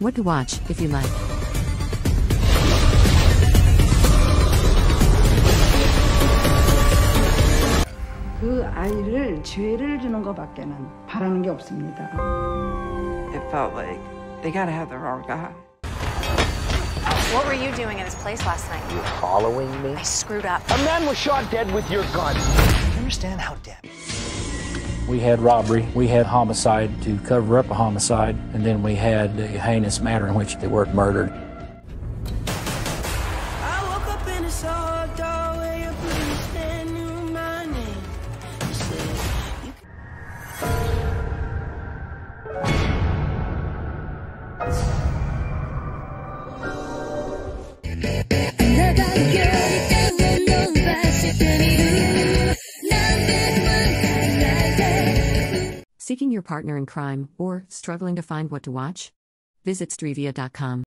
What to watch, if you like. 그 아이를 죄를 주는 것밖에는 바라는 게 없습니다. It felt like they gotta have the wrong guy. What were you doing in this place last night? You following me? I screwed up. A man was shot dead with your gun. Do you understand how dead? We had robbery, we had homicide to cover up a homicide, and then we had the heinous manner in which they were murdered. I woke up in a dark doorway, a policeman knew my name. He said, Seeking your partner in crime or struggling to find what to watch? Visit Stryvia.com.